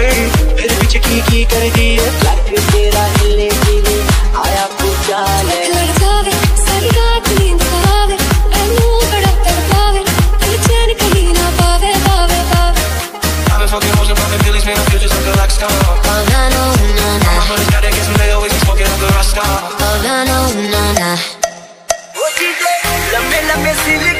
फिर पीछे की कर दिए लाइफ तेरा हिले हिले आया पूछा ले लड़कावे सारी रात नींद खावे मैनू बड़ा तड़पावे दिल चैन कहीं ना पावे पावे पावे I've been fucking hoes and popping pillies, man, I feel just like a rock star. Oh na no na na, my brother's got that gas and they always be smoking up the Rasta. oh na no na na. लम्बे लम्बे सिल